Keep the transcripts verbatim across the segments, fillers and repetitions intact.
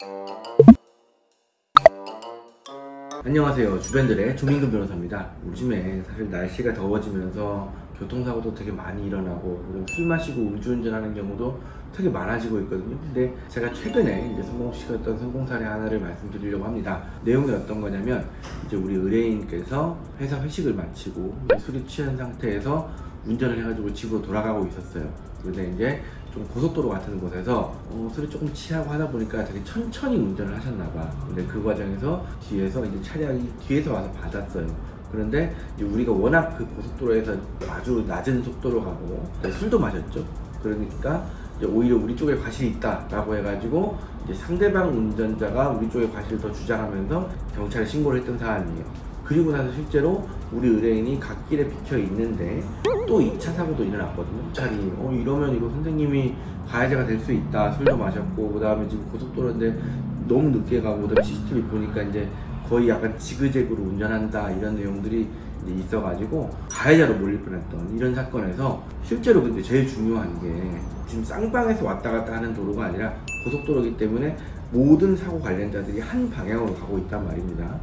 안녕하세요. 주변들의 조민근 변호사입니다. 요즘에 사실 날씨가 더워지면서 교통사고도 되게 많이 일어나고 술 마시고 음주운전하는 경우도 되게 많아지고 있거든요. 근데 제가 최근에 이제 성공시켰던 성공 사례 하나를 말씀드리려고 합니다. 내용이 어떤 거냐면, 이제 우리 의뢰인께서 회사 회식을 마치고 술이 취한 상태에서 운전을 해가지고 집으로 돌아가고 있었어요. 근데 이제 좀 고속도로 같은 곳에서 어, 술이 조금 취하고 하다 보니까 되게 천천히 운전을 하셨나봐. 근데 그 과정에서 뒤에서 이제 차량이 뒤에서 와서 받았어요. 그런데 이제 우리가 워낙 그 고속도로에서 아주 낮은 속도로 가고 술도 마셨죠. 그러니까 이제 오히려 우리 쪽에 과실이 있다라고 해가지고 이제 상대방 운전자가 우리 쪽에 과실을 더 주장하면서 경찰에 신고를 했던 사안이에요. 그리고 나서 실제로 우리 의뢰인이 갓길에 비켜 있는데 또 이 차 사고도 일어났거든요. 경찰이 어 이러면 이거 선생님이 가해자가 될 수 있다. 술도 마셨고, 그 다음에 지금 고속도로인데 너무 늦게 가고, 그다음에 씨씨티비 보니까 이제 거의 약간 지그재그로 운전한다, 이런 내용들이 이제 있어가지고 가해자로 몰릴 뻔했던 이런 사건에서, 실제로 근데 제일 중요한 게 지금 쌍방에서 왔다 갔다 하는 도로가 아니라 고속도로이기 때문에 모든 사고 관련자들이 한 방향으로 가고 있단 말입니다.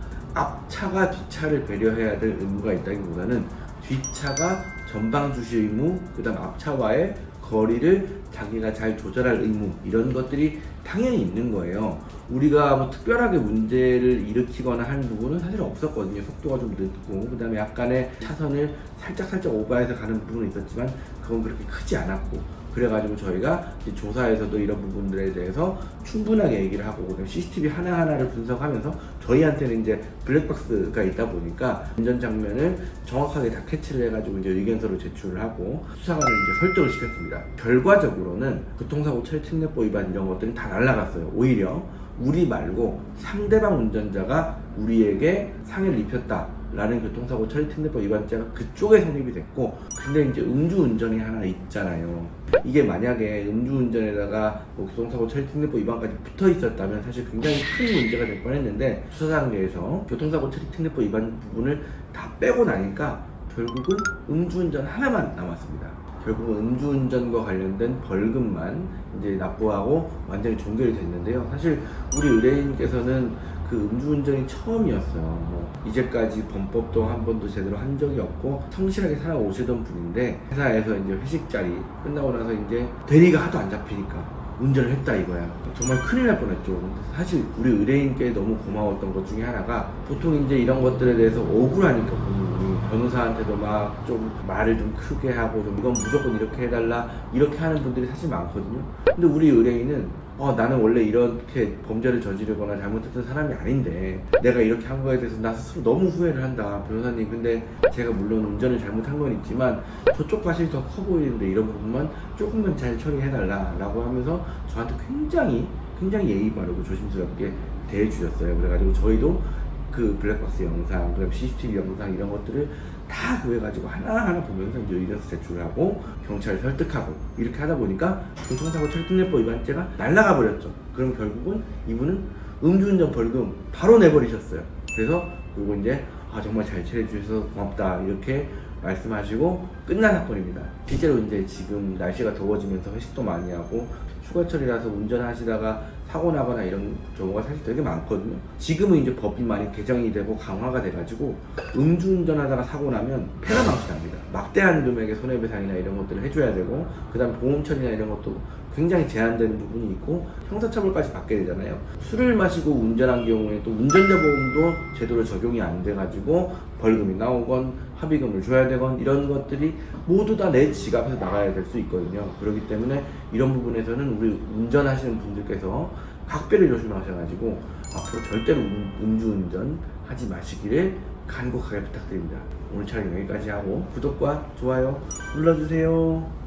앞차가 뒷차를 배려해야 될 의무가 있다기보다는 뒷차가 전방 주시 의무, 그 다음 앞차와의 거리를 자기가 잘 조절할 의무, 이런 것들이 당연히 있는 거예요. 우리가 뭐 특별하게 문제를 일으키거나 하는 부분은 사실 없었거든요. 속도가 좀 늦고, 그 다음에 약간의 차선을 살짝살짝 오버해서 가는 부분은 있었지만 그건 그렇게 크지 않았고, 그래가지고 저희가 이제 조사에서도 이런 부분들에 대해서 충분하게 얘기를 하고, 그다음 씨씨티비 하나하나를 분석하면서 저희한테는 이제 블랙박스가 있다 보니까 운전 장면을 정확하게 다 캐치를 해가지고 이제 의견서를 제출을 하고 수사관을 이제 설득을 시켰습니다. 결과적으로는 교통사고 처리 특례법 위반 이런 것들이 다 날라갔어요. 오히려 우리 말고 상대방 운전자가 우리에게 상해를 입혔다 라는 교통사고 처리 특례법 위반죄가 그쪽에 성립이 됐고, 근데 이제 음주운전이 하나 있잖아요. 이게 만약에 음주운전에다가 뭐 교통사고 처리 특례법 위반까지 붙어 있었다면 사실 굉장히 큰 문제가 될 뻔했는데, 수사 단계에서 교통사고 처리 특례법 위반 부분을 다 빼고 나니까 결국은 음주운전 하나만 남았습니다. 결국은 음주운전과 관련된 벌금만 이제 납부하고 완전히 종결이 됐는데요. 사실 우리 의뢰인께서는 그 음주운전이 처음이었어요. 뭐 이제까지 범법도 한 번도 제대로 한 적이 없고 성실하게 살아오시던 분인데, 회사에서 이제 회식 자리 끝나고 나서 이제 대리가 하도 안 잡히니까 운전을 했다 이거야. 정말 큰일 날 뻔했죠. 사실 우리 의뢰인께 너무 고마웠던 것 중에 하나가, 보통 이제 이런 것들에 대해서 억울하니까 본인이 변호사한테도 막 좀 말을 좀 크게 하고, 좀 이건 무조건 이렇게 해달라 이렇게 하는 분들이 사실 많거든요. 근데 우리 의뢰인은 어, 나는 원래 이렇게 범죄를 저지르거나 잘못했던 사람이 아닌데 내가 이렇게 한 거에 대해서 나 스스로 너무 후회를 한다, 변호사님. 근데 제가 물론 운전을 잘못한 건 있지만 저쪽 과실이 더 커 보이는데 이런 부분만 조금만 잘 처리해달라 라고 하면서 저한테 굉장히 굉장히 예의 바르고 조심스럽게 대해주셨어요. 그래가지고 저희도 그 블랙박스 영상, 그다음 씨씨티비 영상 이런 것들을 다 구해가지고 하나하나 보면서 이제 의견서 제출하고 경찰을 설득하고 이렇게 하다 보니까 교통사고 처리 특례법 위반죄가 날라가 버렸죠. 그럼 결국은 이분은 음주운전 벌금 바로 내버리셨어요. 그래서 그리고 이제 아 정말 잘 처리해주셔서 고맙다 이렇게 말씀하시고 끝난 사건입니다. 실제로 이제 지금 날씨가 더워지면서 회식도 많이 하고 휴가철이라서 운전하시다가 사고 나거나 이런 경우가 사실 되게 많거든요. 지금은 이제 법이 많이 개정이 되고 강화가 돼가지고 음주운전하다가 사고 나면 폐가망신합니다. 막대한 금액의 손해배상이나 이런 것들을 해줘야 되고, 그 다음 보험 처리나 이런 것도 굉장히 제한되는 부분이 있고 형사처벌까지 받게 되잖아요. 술을 마시고 운전한 경우에 또 운전자 보험도 제대로 적용이 안 돼가지고 벌금이 나오건 합의금을 줘야 되건 이런 것들이 모두 다 내 지갑에서 나가야 될 수 있거든요. 그렇기 때문에 이런 부분에서는 우리 운전하시는 분들께서 각별히 조심하셔가지고 앞으로 절대로 음, 음주운전 하지 마시기를 간곡하게 부탁드립니다. 오늘 촬영 여기까지 하고 구독과 좋아요 눌러주세요.